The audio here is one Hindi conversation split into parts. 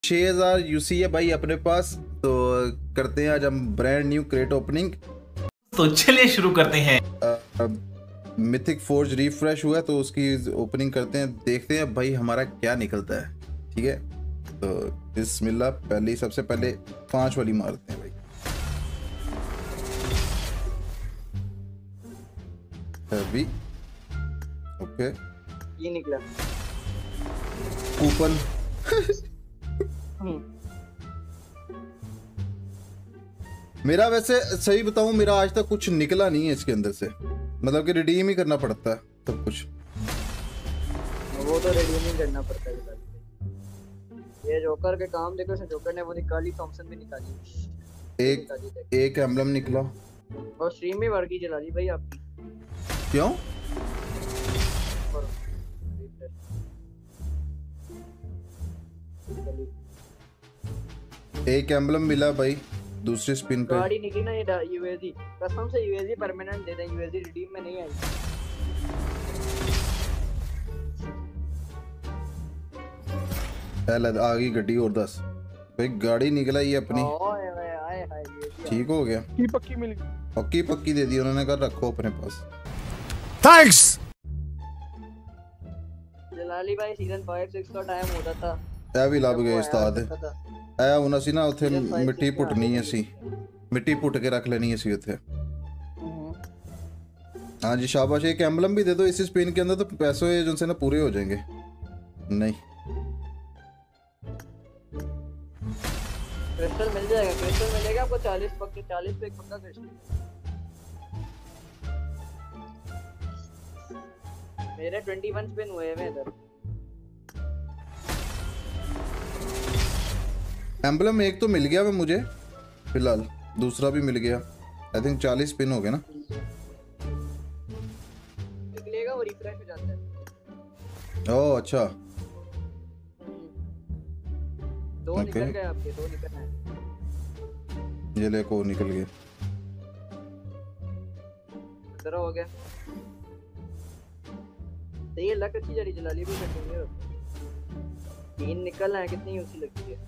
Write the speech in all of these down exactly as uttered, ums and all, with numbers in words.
छह हज़ार यूसी है भाई अपने पास, तो करते हैं आज हम ब्रांड न्यू क्रेट ओपनिंग। तो चलिए शुरू करते हैं। मिथिक फोर्ज रिफ्रेश हुआ है तो उसकी ओपनिंग करते हैं, देखते हैं भाई हमारा क्या निकलता है। ठीक है, तो बिस्मिल्लाह। पहले सबसे पहले पांच वाली मारते हैं भाई। हैवी ओके, ये निकला कूपन। मेरा वैसे सही बताऊं, मेरा आज तक कुछ निकला नहीं है इसके अंदर से, मतलब कि रिडीम ही करना पड़ता है सब कुछ। वो तो रिडीम ही करना पड़ता है। ये जोकर के काम देखो, इसने जोकर ने वो निकाली, थॉमसन भी निकाली, एक निकाली एक एम्बलम निकला और स्ट्रीम में वर्गी जला दी भाई आपकी। क्यों? एक एम्बलम मिला भाई दूसरी स्पिन पे। गाड़ी निकली ना, ये यूएसडी कसम से यूएसडी परमानेंट दे दें, यूएसडी रिडीम में नहीं आई। पहले आ गई गड्डी और दस भाई, गाड़ी निकला ये अपनी। ओए ओए आए हाय यूएसडी ठीक हो गया, की पक्की मिल गई, पक्की पक्की दे दी उन्होंने, कहा रखो अपने पास। थैंक्स। जलाली भाई सीजन पाँच छह का टाइम होता था, ਇਹ ਵੀ ਲੱਭ ਗਏ ਉਸਤਾਦ। ਇਹ ਹੁਣ ਅਸੀਂ ਨਾ ਉੱਥੇ ਮਿੱਟੀ ਪੁੱਟਣੀ ਅਸੀਂ, ਮਿੱਟੀ ਪੁੱਟ ਕੇ ਰੱਖ ਲੈਣੀ ਅਸੀਂ ਉੱਥੇ। हाँ जी शाबाश। एक एम्बलम भी दे दो इसी स्पिन के अंदर तो पैसे जो से ना पूरे हो जाएंगे। नहीं क्रिस्टल मिल जाएगा, क्रिस्टल मिलेगा आपको चालीस पक्के, चालीस पे एक पक्का क्रिस्टल। मेरे इक्कीस स्पिन हुए हैं इधर। एम्बलम एक तो मिल गया वो मुझे फिलहाल, दूसरा भी मिल गया। आई थिंक चालीस स्पिन हो गए ना। निकलेगा वो रिफ्रेश हो जाता है। ओह अच्छा, दो okay. निकल गए आपके, दो निकल गए। ये ले को निकल गया, इधर हो गया। तो ये लक अच्छी जड़ी जला ली भी कंटिन्यू। तीन निकल है, कितनी यूसी लगती है।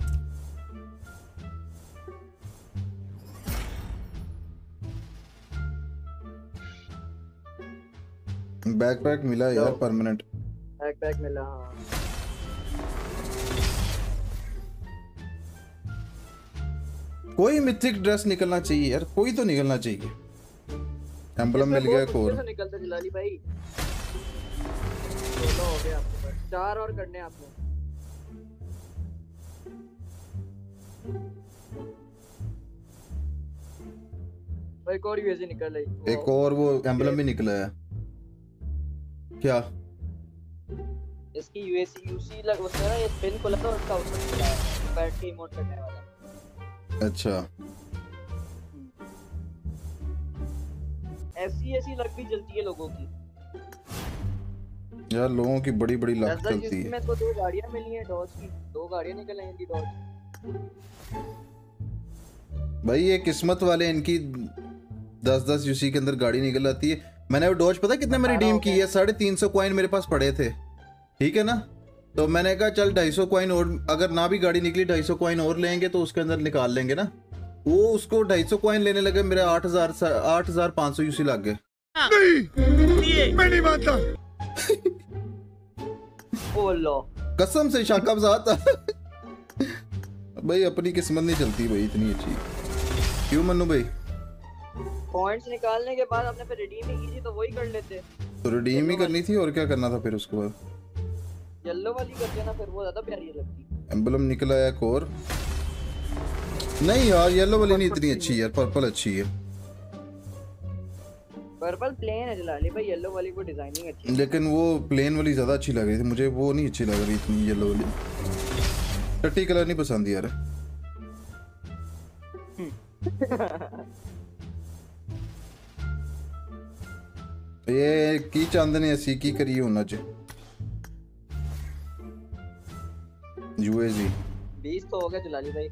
बैकपैक मिला यार परमानेंट, बैकपैक मिला। हाँ कोई मिथिक ड्रेस निकलना चाहिए यार, कोई तो निकलना चाहिए। एम्बलम मिल गया एक और। निकलता जलाली भाई, सोलह हो गया आपके पास, चार और करने आपको। भाई एक और यूएसडी निकल रही, एक और वो एम्बलम भी निकला है क्या? इसकी यूएससी यूसी लग उसने ना ये स्पिन को लगा, उसका आउटपुट मिला है बैटरी मोड करने वाला। अच्छा ऐसी ऐसी लग भी जलती है लोगों की यार, लोगों की बड़ी बड़ी लक चलती है। इसमें तो दो गाड़ियां मिली हैं डॉज की, दो गाड़ियां निकल आई इनकी डॉज। भाई ये किस्मत वाले, इनकी दस दस यूसी के अंदर गाड़ी निकल आती है। मैंने वो डॉज पता कितने में रिडीम की है? साढ़े तीन सौ कॉइन मेरे पास पड़े थे, ठीक है ना। तो मैंने कहा चल ढाई सौ कॉइन और, अगर ना भी गाड़ी निकली ढाई सौ कॉइन और लेंगे तो उसके अंदर निकाल लेंगे ना। वो उसको ढाई सौ कॉइन लेने लगे, मेरे आठ हजार आठ हजार पाँच सौ यूसी लग गए। नहीं, मैं नहीं मानता। बोलो कसम से शाकब साथ भाई अपनी किस्मत नहीं चलती भाई इतनी अच्छी। क्यों मन्नू भाई? पॉइंट्स निकालने के बाद अपने पे रिडीम ही की थी तो वही कर लेते। तो रिडीम ही करनी थी और क्या करना था फिर उसके बाद? येलो वाली करते ना, फिर वो ज्यादा प्यारी लगती। एम्बलम निकला है एक और। नहीं यार येलो वाली नहीं इतनी अच्छी यार, पर्पल अच्छी है। पर्पल प्लेन है जलाली भाई, येलो वाली को डिजाइनिंग अच्छी है। लेकिन वो प्लेन वाली ज्यादा अच्छी लग रही थी मुझे, वो नहीं अच्छी लग रही इतनी येलो वाली। टट्टी कलर नहीं पसंद यार। ये की चांदनी ऐसी की करी होना च यूएजी बीस तो हो गया जलाली भाई।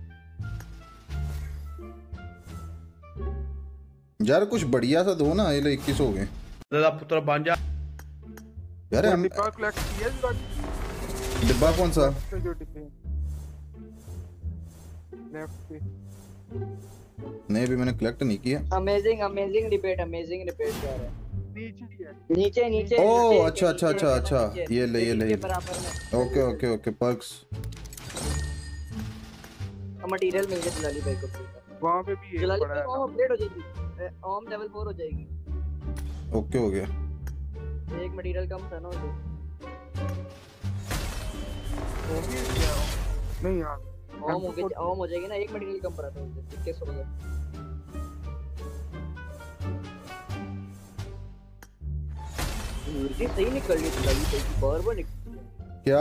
यार कुछ बढ़िया सा दो ना, ये ले इक्कीस हो गए। दादा पुत्र बन जा यार हम डिब्बा कलेक्ट किया, डिब्बा कौन सा? जो डिब्बे लेफ्ट पे। नहीं भी मैंने कलेक्ट नहीं किया। Amazing amazing repeat amazing repeat कर रहा है। नीचे ही है। नीचे नीचे ओ नीचे, अच्छा अच्छा नीचे, अच्छा अच्छा नीचे, ये ले ये ले नीचे बराबर में। Okay okay okay perks. Material मिल गया जलाली भाई को। वहां पे भी एक जलाली पड़ा भाई है। ओम अपग्रेड हो जाएगी, ओम लेवल फोर हो जाएगी। ओके हो गया। एक मटेरियल कम था ना उसे। हो गया क्या? नहीं यार ओम हो गया, ओम हो जाएगी ना, एक मटेरियल कम पड़ा था उसे। इक्कीस हो गया। यूएसजी सही निकल रही है जलाली भाई की, बार बार निकल। क्या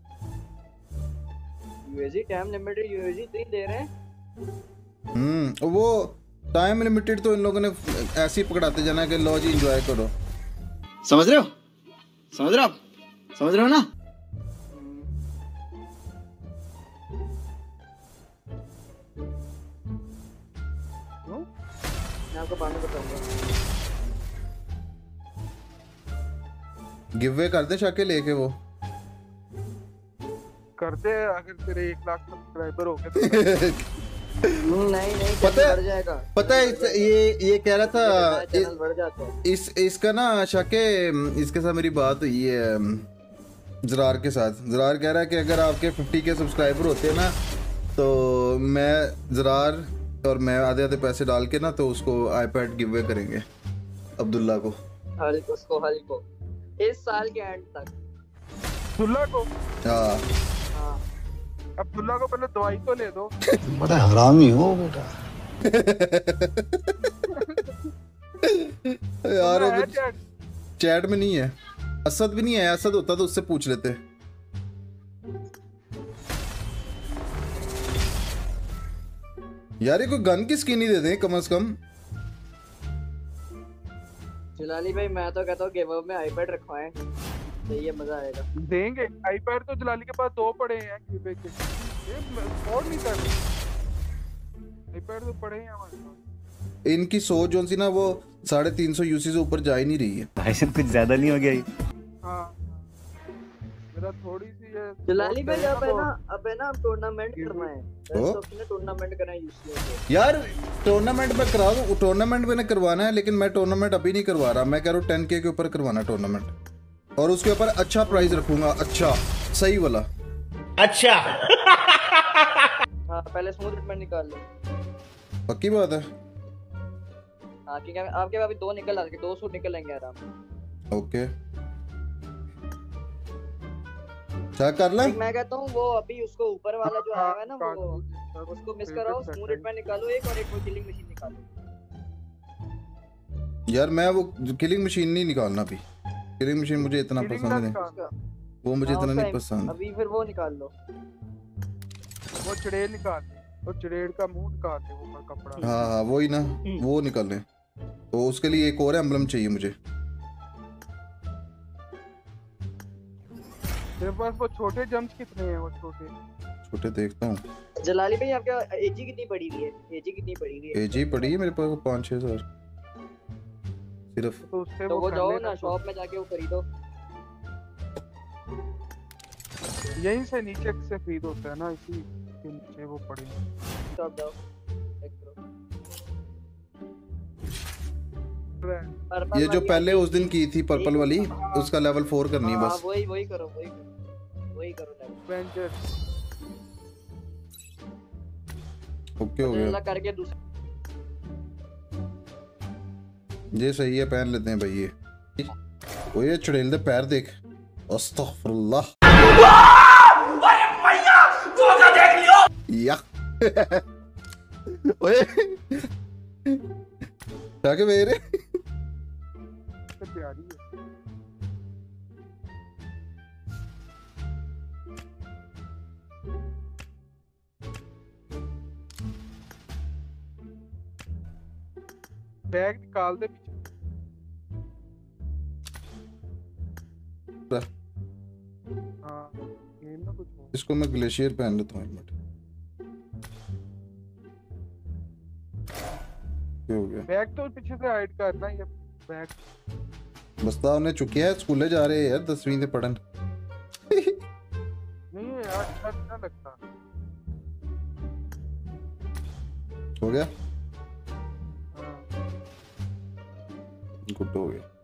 यूएसजी टाइम लिमिटेड यूएसजी तीन दे रहे हैं। हम्म वो टाइम लिमिटेड तो इन लोगों ने ऐसे ही पकड़ाते जाना कि लो जी एंजॉय करो। समझ रहे हो समझ रहे हो आप समझ रहे हो ना। मैं आपको बाद में बताऊंगा। गिव अवे करते शाके लेके वो करते हैं अगर तेरे एक लाख सब्सक्राइबर हो गए तो। नहीं नहीं पता है- बढ़ जाएगा। पता है इस- ये ये कह रहा था चैनल बढ़ जाता है। इस इसका ना शाके इसके साथ मेरी बात हुई है जरार के साथ। जरार कह रहा है कि अगर आपके फिफ्टी के सब्सक्राइबर होते हैं ना तो मैं जरार और मैं आधे आधे पैसे डाल के ना तो उसको आईपैड गिव अवे करेंगे अब्दुल्ला को। हल उसको हल को इस साल के एंड तक। अब्दुल्ला को हाँ हाँ अब्दुल्ला को पहले दवाई तो ले दो। बड़ा हरामी हो बेटा। यार है वो चैट। चैट में नहीं है। असद भी नहीं है, असद होता तो उससे पूछ लेते। यार ये कोई गन की स्किन ही दे दें कम से कम। जलाली भाई मैं तो कहता हूँ गिव अप में आईपैड रखवाएं तो ये मजा आएगा। देंगे आईपैड तो जलाली के पास दो पड़े हैं गिवे के। ये और नहीं कर आईपैड तो पड़े हैं हमारे पास। इनकी सोच जो सी ना वो साढ़े तीन सौ यूसी से ऊपर जा ही नहीं रही है। भाई साहब कुछ ज्यादा नहीं हो गया ये। हाँ मेरा थोड़ी सी ये जलाली भाई अब है तो- ना अब है ना हम टूर्नामेंट गिव- करवाएं। ओ? बस सबने टूर्नामेंट कराएं यूसी से। यार टूर्नामेंट में करा दो। टूर्नामेंट मैंने करवाना है लेकिन मैं टूर्नामेंट अभी नहीं करवा रहा। मैं कह रहा हूँ टेन के के ऊपर करवाना टूर्नामेंट और उसके ऊपर अच्छा प्राइस रखूंगा। अच्छा सही वाला। अच्छा हाँ पहले स्मूथ रिटर्न निकाल लो। पक्की बात है। हाँ क्योंकि आपके पास अभी दो निकल आएंगे, दो सूट निकल आएंगे आराम से। ओके क्या कर ले। मैं कहता हूँ वो अभी उसको ऊपर वाला जो आया है ना हाँ, वो हाँ, उसको मिस कराओ। स्मूथ रिटर्न निकालो एक और एक वो किलिंग मशीन निकालो। यार मैं वो किलिंग मशीन नहीं निकालना अभी। किलिंग मशीन मुझे इतना Killing पसंद नहीं। का- वो मुझे हाँ, इतना नहीं उसका- पसंद। अभी फिर वो निकाल लो। वो चड़ेल निकाल दे। वो चड़ेल का मुंह निकाल दे वो ऊपर कपड़ा। हाँ हाँ वही ना वो निकाल लें। तो उसके लिए एक और एम्बलम चाहिए मुझे। तेरे पास वो छोटे जम्प्स कितने हैं? वो छोटे छोटे देखता हूँ। जलाली भाई आपका एजी कितनी पड़ी हुई है? एजी कितनी पड़ी हुई है? एजी पड़ी है मेरे पास पाँच छः हजार सिर्फ। तो उससे तो वो कर जाओ लेना ना तो। शॉप में जाके वो खरीदो। यहीं से नीचे से खरीद होता है ना, इसी के नीचे वो पड़े हैं। शॉप जाओ चेक करो। ये जो पहले उस दिन की थी पर्पल वाली उसका लेवल फोर करनी है हाँ, बस। वही वही करो वही करो वही करो लेवल। एवेंजर ओके हो गया। अल्लाह करके दूसरा ये सही है पहन लेते हैं भाई। ये वो ये चुड़ैल दे पैर देख। अस्तगफुरुल्लाह या ओए क्या के मेरे से प्यारी है। बैग निकाल दे पीछे। हाँ ये ना कुछ हो। इसको मैं ग्लेशियर पहन लेता हूँ एक मिनट। क्या हो गया? बैग तो पीछे से हाइड करना ये बैग। बस्ता उन्हें चुकिया है स्कूले जा रहे हैं यार दसवीं से पढ़न। नहीं यार अच्छा नहीं लगता। हो गया हाँ। गुड हो गया।